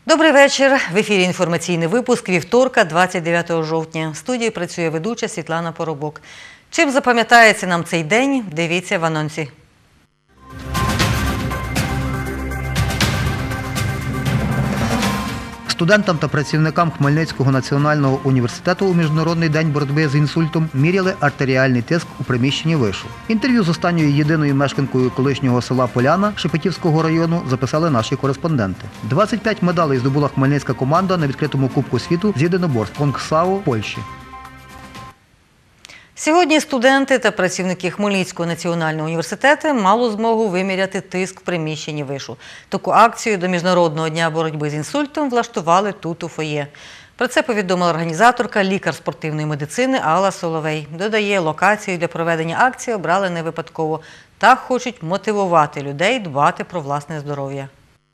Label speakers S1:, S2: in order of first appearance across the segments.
S1: Добрий вечір. В ефірі інформаційний випуск вівторка, 29 жовтня. В студії працює ведуча Світлана Поробок. Чим запам'ятається нам цей день, дивіться в анонсі.
S2: Студентам та працівникам Хмельницького національного університету у Міжнародний день боротьби з інсультом міряли артеріальний тиск у приміщенні вишу. Інтерв'ю з останньою єдиною мешканкою колишнього села Поляна Шепетівського району записали наші кореспонденти. 25 медалей здобула хмельницька команда на відкритому Кубку світу з єдиноборств в Конгсау, Польщі. Сьогодні студенти та працівники Хмельницького національного університету мали змогу виміряти тиск в приміщенні вишу. Таку акцію до Міжнародного дня боротьби з інсультом влаштували тут у фоє. Про це повідомила організаторка, лікар спортивної медицини Алла Соловей. Додає, локацію для проведення акції обрали не випадково. Так хочуть мотивувати людей дбати про власне здоров'я.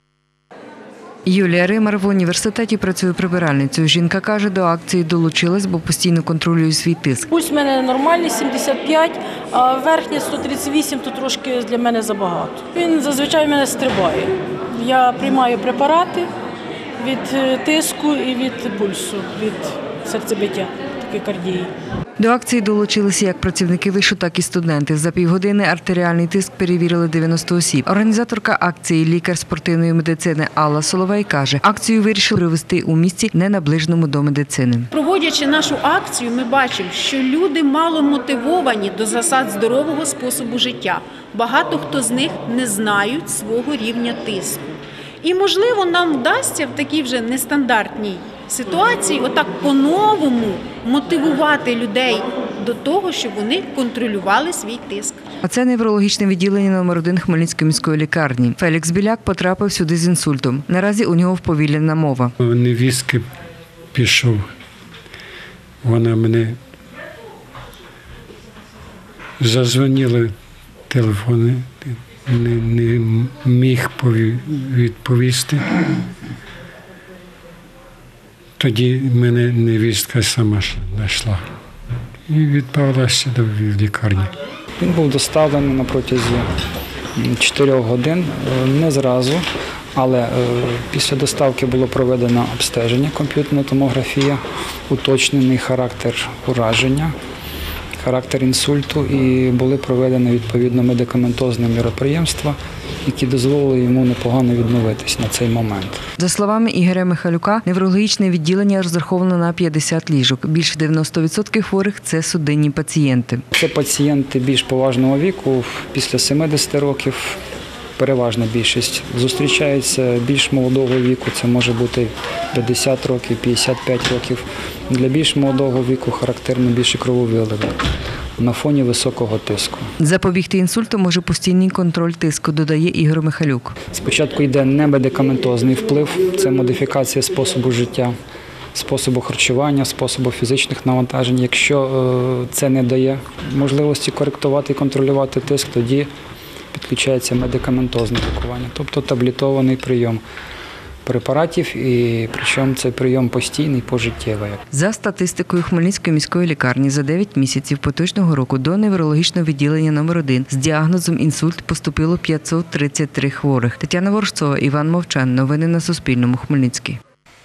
S3: Юлія Римар в університеті працює прибиральницею. Жінка каже, до акції долучилась, бо постійно контролює свій тиск.
S4: Пульс в мене нормальний, 75, а верхній 138, то трошки для мене забагато. Він зазвичай в мене стрибає. Я приймаю препарати від тиску і від пульсу, від серцебиття, такикардії.
S3: До акції долучилися як працівники вишу, так і студенти. За півгодини артеріальний тиск перевірили 90 осіб. Організаторка акції, лікар спортивної медицини Алла Соловей каже, акцію вирішили провести у місті, не наближеному до медицини.
S5: Проводячи нашу акцію, ми бачимо, що люди мало мотивовані до засад здорового способу життя. Багато хто з них не знають свого рівня тиску. І, можливо, нам вдасться в такій вже нестандартній ситуації отак по-новому мотивувати людей до того, щоб вони контролювали свій тиск.
S3: А це неврологічне відділення номер 1 Хмельницької міської лікарні. Фелікс Біляк потрапив сюди з інсультом. Наразі у нього вповільнена мова.
S6: Невістки пішов. Вона мене задзвонила телефони, не міг відповісти. Тоді мене невістка сама знайшла і відправилася до лікарні.
S7: Він був доставлений на протязі 4 годин, не зразу, але після доставки було проведено обстеження, комп'ютерна томографія, уточнений характер ураження, характер інсульту і були проведені відповідно медикаментозні міроприємства, які дозволили йому непогано відновитись на цей момент.
S3: За словами Ігоря Михайлюка, неврологічне відділення розраховано на 50 ліжок. Більше 90% хворих – це судинні пацієнти.
S7: Це пацієнти більш поважного віку, після 70 років, переважна більшість. Зустрічається більш молодого віку, це може бути 50 років, 55 років. Для більш молодого віку характерно більше крововиливи на фоні високого тиску.
S3: Запобігти інсульту може постійний контроль тиску, додає Ігор Михайлюк.
S7: Спочатку йде немедикаментозний вплив, це модифікація способу життя, способу харчування, способу фізичних навантажень. Якщо це не дає можливості коректувати і контролювати тиск, тоді підключається медикаментозне лікування, тобто таблетований прийом препаратів, і причому цей прийом постійний, пожиттєвий.
S3: За статистикою Хмельницької міської лікарні, за 9 місяців поточного року до неврологічного відділення номер 1 з діагнозом інсульт поступило 533 хворих. Тетяна Ворожцова, Іван Мовчан. Новини на Суспільному. Хмельницький.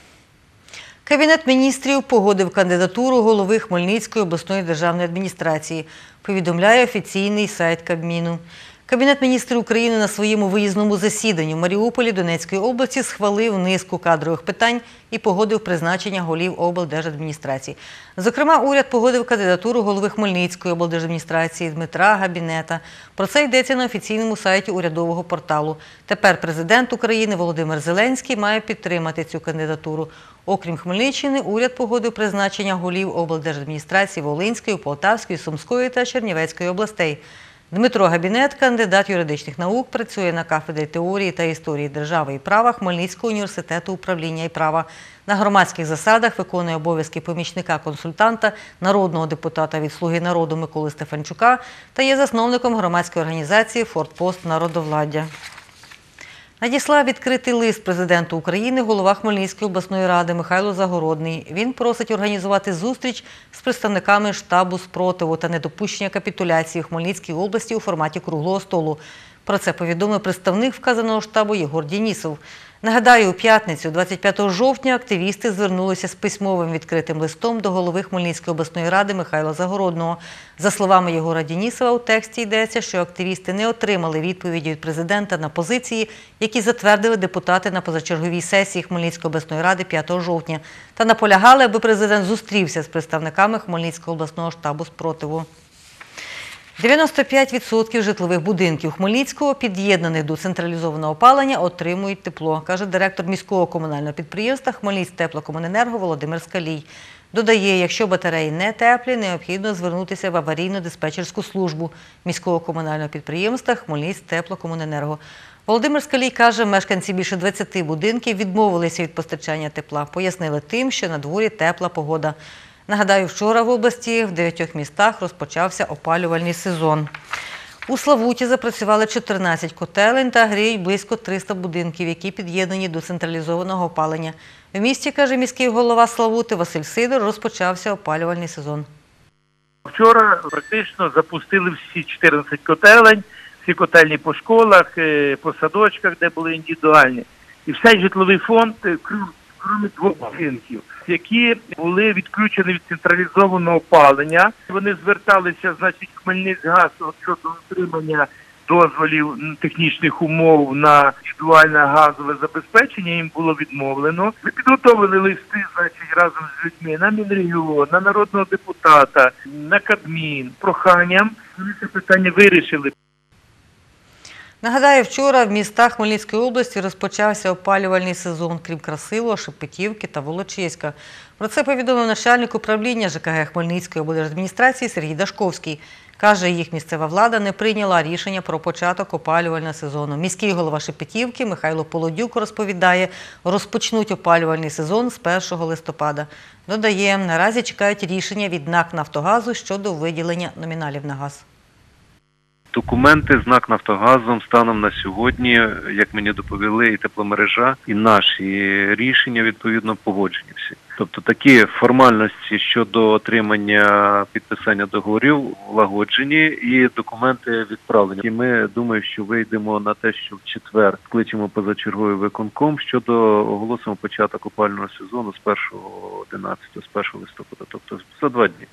S1: Кабінет міністрів погодив кандидатуру голови Хмельницької обласної державної адміністрації, повідомляє офіційний сайт Кабміну. Кабінет міністрів України на своєму виїзному засіданні в Маріуполі Донецької області схвалив низку кадрових питань і погодив призначення голів облдержадміністрації. Зокрема, уряд погодив кандидатуру голови Хмельницької облдержадміністрації Дмитра Габінета. Про це йдеться на офіційному сайті урядового порталу. Тепер президент України Володимир Зеленський має підтримати цю кандидатуру. Окрім Хмельниччини, уряд погодив призначення голів облдержадміністрації Волинської, Полтавської, Сумської та Чернівецької областей. Дмитро Габінет, кандидат юридичних наук, працює на кафедрі теорії та історії держави і права Хмельницького університету управління і права. На громадських засадах виконує обов'язки помічника-консультанта, народного депутата від «Слуги народу» Миколи Стефанчука та є засновником громадської організації «Фортпост народовладдя». Надіслав відкритий лист президенту України голова Хмельницької обласної ради Михайло Загородний. Він просить організувати зустріч з представниками штабу спротиву та недопущення капітуляції в Хмельницькій області у форматі круглого столу. Про це повідомив представник вказаного штабу Єгор Дєнісов. Нагадаю, у п'ятницю, 25 жовтня, активісти звернулися з письмовим відкритим листом до голови Хмельницької обласної ради Михайла Загородного. За словами Єгора Денісова, у тексті йдеться, що активісти не отримали відповіді від президента на позиції, які затвердили депутати на позачерговій сесії Хмельницької обласної ради 5 жовтня, та наполягали, аби президент зустрівся з представниками Хмельницького обласного штабу спротиву. 95% житлових будинків Хмельницького, під'єднаних до централізованого опалення, отримують тепло, каже директор міського комунального підприємства «Хмельницьтеплокомуненерго» Володимир Скалій. Додає, якщо батареї не теплі, необхідно звернутися в аварійно-диспетчерську службу міського комунального підприємства «Хмельницьтеплокомуненерго». Володимир Скалій каже, мешканці більше 20 будинків відмовилися від постачання тепла. Пояснили тим, що на дворі тепла погода. Нагадаю, вчора в області в 9 містах розпочався опалювальний сезон. У Славуті запрацювали 14 котелень та гріють близько 300 будинків, які під'єднані до централізованого опалення. В місті, каже міський голова Славути Василь Сидор, розпочався опалювальний сезон.
S8: Вчора практично запустили всі 14 котелень, всі котельні по школах, по садочках, де були індивідуальні. І весь житловий фонд, крім 2 будинків, які були відключені від централізованого опалення. Вони зверталися, значить, Хмельницькгаз щодо отримання дозволів технічних умов на індивідуальне газове забезпечення, їм було відмовлено. Ми підготовили листи, значить, разом з людьми на Мінрегіон, на народного депутата, на Кабмін, проханням. Вони це питання вирішили.
S1: Нагадаю, вчора в містах Хмельницької області розпочався опалювальний сезон, крім Красилова, Шепетівки та Волочиська. Про це повідомив начальник управління ЖКГ Хмельницької облдержадміністрації Сергій Дашковський. Каже, їх місцева влада не прийняла рішення про початок опалювального сезону. Міський голова Шепетівки Михайло Полодюк розповідає, розпочнуть опалювальний сезон з 1 листопада. Додає, наразі чекають рішення від НАК «Нафтогазу» щодо виділення номіналів на газ.
S9: Документи з НАК «Нафтогазом» станом на сьогодні, як мені доповіли, і тепломережа, і наші рішення, відповідно, погоджені всі. Тобто такі формальності щодо отримання підписання договорів влагоджені і документи відправлені. І ми, думаю, що вийдемо на те, що в четвер скличемо позачерговий виконком щодо оголосимо початок опалювального сезону з 1.11, з 1 листопада, тобто за 2 дні.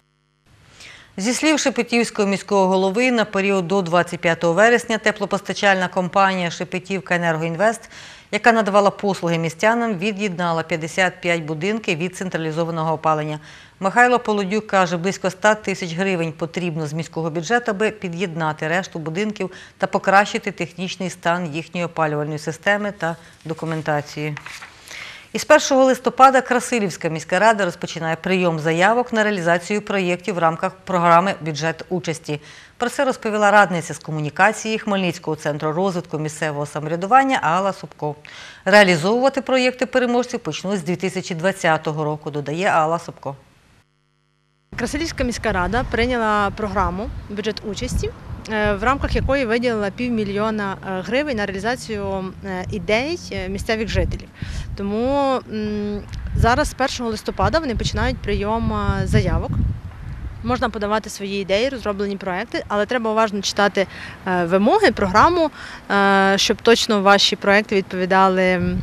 S1: Зі слів Шепетівського міського голови, на період до 25 вересня теплопостачальна компанія «Шепетівка Енергоінвест», яка надавала послуги містянам, від'єднала 55 будинків від централізованого опалення. Михайло Полодюк каже, близько 100 тисяч гривень потрібно з міського бюджету, аби під'єднати решту будинків та покращити технічний стан їхньої опалювальної системи та документації. Із 1 листопада Красилівська міська рада розпочинає прийом заявок на реалізацію проєктів в рамках програми «Бюджет участі». Про це розповіла радниця з комунікації Хмельницького центру розвитку місцевого самоврядування Алла Собко. Реалізовувати проєкти переможців почнуть з 2020 року, додає Алла Собко.
S10: Красилівська міська рада прийняла програму «Бюджет участі», в рамках якої виділила 500 000 гривень на реалізацію ідей місцевих жителів. Тому зараз з 1 листопада вони починають прийом заявок. Можна подавати свої ідеї, розроблені проекти, але треба уважно читати вимоги, програму, щоб точно ваші проекти відповідали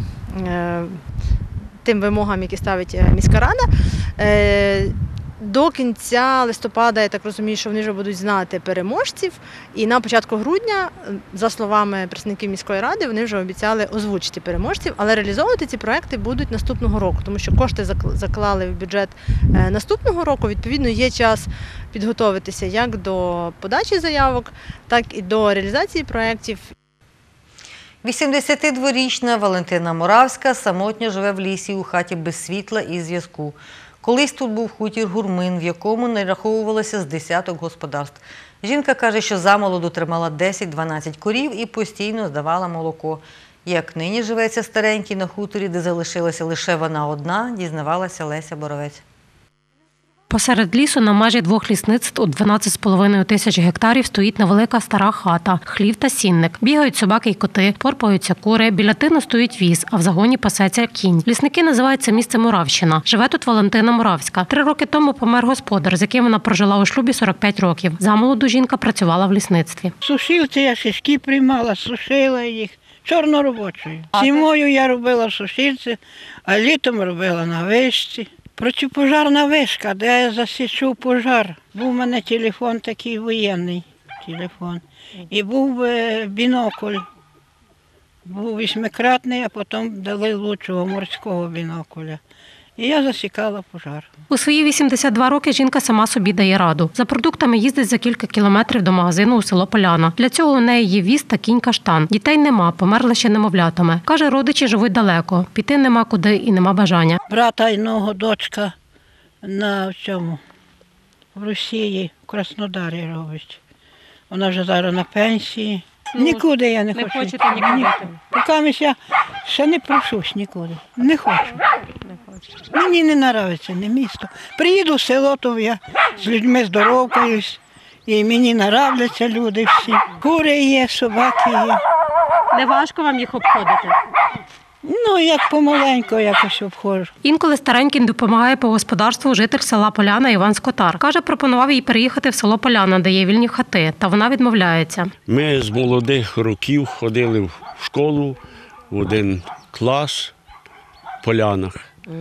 S10: тим вимогам, які ставить міська рада. До кінця листопада, я так розумію, що вони вже будуть знати переможців. І на початку грудня, за словами представників міської ради, вони вже обіцяли озвучити переможців, але реалізовувати ці проекти будуть наступного року, тому що кошти заклали в бюджет наступного року. Відповідно, є час підготовитися як до подачі заявок, так і до реалізації проєктів.
S1: 82-річна Валентина Моравська самотньо живе в лісі у хаті без світла і зв'язку. Колись тут був хутір Гурмин, в якому нараховувалося з десяток господарств. Жінка каже, що замолоду тримала 10-12 корів і постійно здавала молоко. Як нині живеться старенький на хуторі, де залишилася лише вона одна, дізнавалася Леся Боровець.
S11: Посеред лісу на межі 2 лісництв у 12,5 тисяч гектарів стоїть невелика стара хата, хлів та сінник. Бігають собаки й коти, порпаються кури, біля тину стоїть віз, а в загоні пасеться кінь. Лісники називають це місце Моравщина. Живе тут Валентина Моравська. 3 роки тому помер господар, з яким вона прожила у шлюбі 45 років. Замолоду жінка працювала в лісництві.
S12: Сушилці я шишки приймала, сушила їх, чорноробочою. Зимою я робила в сушильці, а літом робила на вишці. Протипожарна вишка, де я засічу пожар. Був у мене телефон такий воєнний телефон. І був бінокль. Був 8-кратний, а потім дали лучшого морського бінокуля. І я засікала пожар.
S11: У свої 82 роки жінка сама собі дає раду. За продуктами їздить за кілька кілометрів до магазину у село Поляна. Для цього у неї є віз та кінь-каштан. Дітей нема, померла ще немовлятами. Каже, родичі живуть далеко, піти нема куди і нема бажання.
S12: Брата одного дочка в Росії, в Краснодарі робить. Вона вже зараз на пенсії. Нікуди я не хочу.
S11: Не хочете нікуди?
S12: Поки я ще не прошусь нікуди. Не хочу. Мені не подобається не місто. Приїду в село, то я з людьми здоровкаюсь. І мені подобаються люди всі. Кури є, собаки є.
S11: Не важко вам їх обходити?
S12: Ну, як помаленько якось обходжу.
S11: Інколи старенький допомагає по господарству житель села Поляна Іван Скотар. Каже, пропонував їй переїхати в село Поляна, де є вільні хати, та вона відмовляється.
S13: Ми з молодих років ходили в школу, в один клас в Полянах.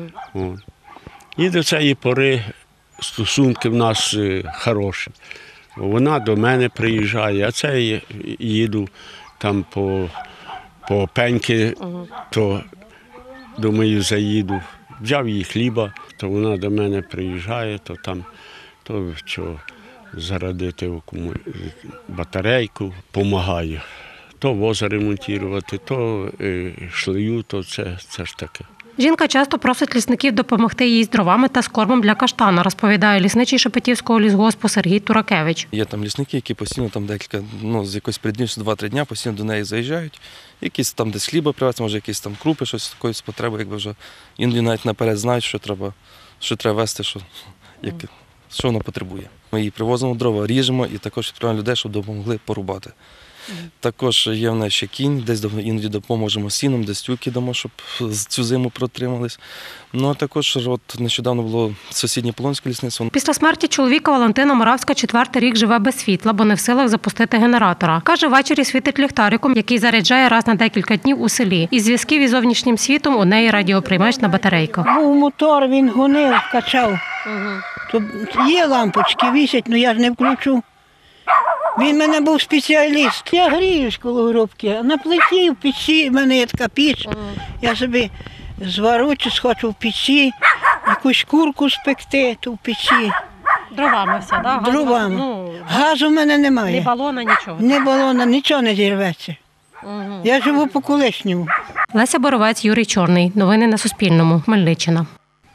S13: І до цієї пори стосунки в нас хороші. Вона до мене приїжджає, а це я їду там по пеньки, то, думаю, заїду. Взяв їй хліба, то вона до мене приїжджає, то там, то що, зарадити батарейку, допомагаю. То воза ремонтувати, то шлею, то це ж таке.
S11: Жінка часто просить лісників допомогти їй з дровами та з кормом для каштана, розповідає лісничий Шепетівського лісгоспу Сергій Туракевич.
S14: Є там лісники, які постійно там декілька, з якоїсь переднівці 2-3 дня постійно до неї заїжджають. Якісь там десь хліба привезти, може якісь там крупи, щось такої потреби, якби вже іноді навіть наперед знають, що треба везти, що вона потребує. Ми їй привозимо дрова, ріжемо і також відправляємо людей, щоб допомогли порубати. Також є в нас ще кінь, десь іноді допоможемо сіном, десь тюки дамо, щоб цю зиму протримались. Ну а також нещодавно було сусіднє Полонське лісництво.
S11: Після смерті чоловіка Валентина Моравська 4-й рік живе без світла, бо не в силах запустити генератора. Каже, ввечері світить ліхтариком, який заряджає раз на декілька днів у селі. Із зв'язків із зовнішнім світом у неї радіоприймач на батарейках.
S12: Був мотор, він гонив, качав. Тут є лампочки, вісять, але я ж не включу. Він в мене був спеціаліст. Я гріюсь коло грубки, а на плиті, в печі, в мене є така піч. Я собі звару, чи схочу в печі, якусь курку спекти, то в печі.
S11: Дровами все, так?
S12: Дровами. Газу в мене немає.
S11: Ні балона, нічого?
S12: Ні балона, нічого не зірветься. Я живу по колишньому.
S11: Леся Боровець, Юрій Чорний. Новини на Суспільному. Хмельниччина.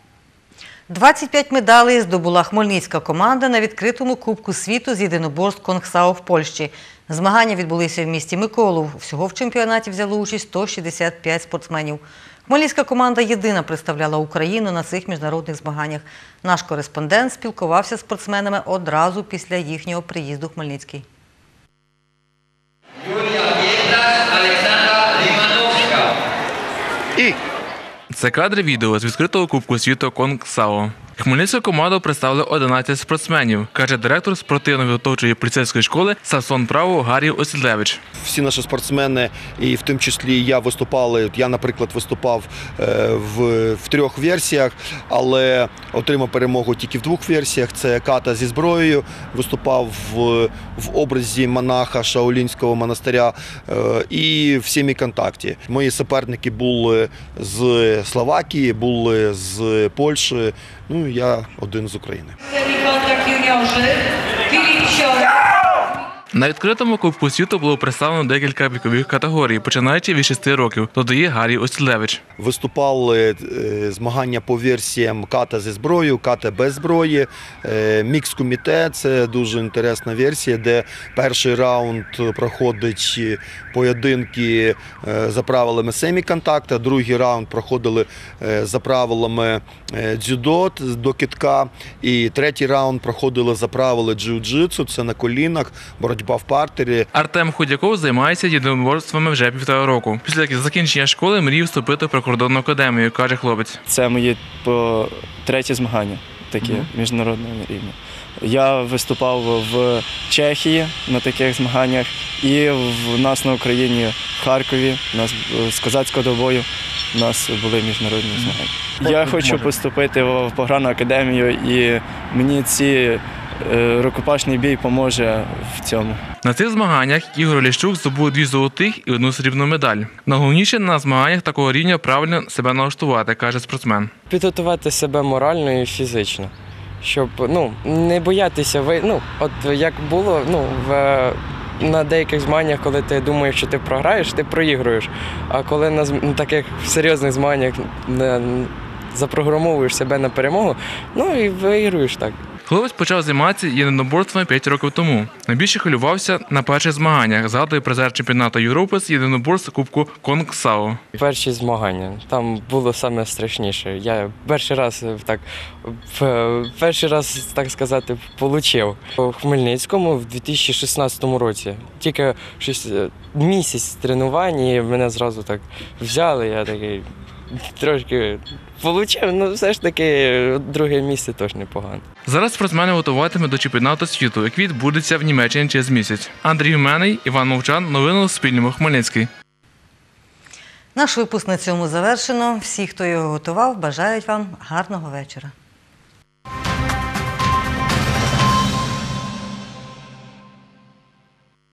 S2: 25 медалей здобула хмельницька команда на відкритому Кубку світу з єдиноборств Конгсау в Польщі. Змагання відбулися в місті Миколов. Всього в чемпіонаті взяло участь 165 спортсменів. Хмельницька команда єдина представляла Україну на цих міжнародних змаганнях. Наш кореспондент спілкувався з спортсменами одразу після їхнього приїзду в Хмельницький.
S15: Це кадри відео з відкритого Кубку світу Конгсау. Хмельницьку команду представили 11 спортсменів, каже директор спортивно-підготовчої поліцейської школи Сасон Право Гарій Осідлевич.
S16: Всі наші спортсмени, і в тому числі я виступали, я, наприклад, виступав в 3 версіях, але отримав перемогу тільки в 2 версіях. Це ката зі зброєю, виступав в образі монаха Шаолінського монастиря і в семіконтакті. Мої суперники були з Словакії, були з Польщі, ну я один з України.
S15: На відкритому Кубку світу було представлено декілька вікових категорій, починаючи від 6 років, додає Гарій Осідлевич.
S16: Виступали змагання по версіям ката зі зброєю, ката без зброї, мікс-комітет – це дуже інтересна версія, де перший раунд проходить поєдинки за правилами семіконтакта, другий раунд проходили за правилами дзюдо до китка, і третій раунд проходили за правили джиу-джитсу, це на колінах, боротьба в партері.
S15: Артем Худяков займається єдиноборствами вже 1,5 року. Після закінчення школи мріяв вступити в прикордонну академію, каже хлопець.
S17: Це моє 3-є змагання. такі міжнародного рівня. Я виступав в Чехії на таких змаганнях і в нас на Україні, в Харкові, у нас з козацького добою, у нас були міжнародні змагання. Я хочу поступити в Погранну академію і мені рукопашний бій поможе в цьому.
S15: На цих змаганнях Ігор Оліщук здобув 2 золотих і 1 срібну медаль. Найголовніше на змаганнях такого рівня правильно себе налаштувати, каже спортсмен.
S18: Підготувати себе морально і фізично, щоб не боятися. От як було на деяких змаганнях, коли ти думаєш, що ти програєш, ти проігруєш. А коли на таких серйозних змаганнях запрограмовуєш себе на перемогу, і виграєш так.
S15: Хлопець почав займатися єдиноборствами 5 років тому. Найбільше хвилювався на перших змаганнях, згадує призер чемпіонату Європи з єдиноборств Кубку Конг-Сао.
S18: Перші змагання, там було саме страшніше. Я перший раз, так сказати, отримав у Хмельницькому в 2016 році. Тільки місяць тренувань і мене зразу так взяли, я такий трошки отримав, все ж таки друге місце теж непогано.
S15: Зараз спортсмени готуватимуть до чемпіонату світу, який відбудеться в Німеччині через місяць. Андрій Гуменний, Іван Мовчан. Новини на Суспільному. Хмельницький.
S2: Наш випуск на цьому завершено. Всі, хто його готував, бажають вам гарного вечора.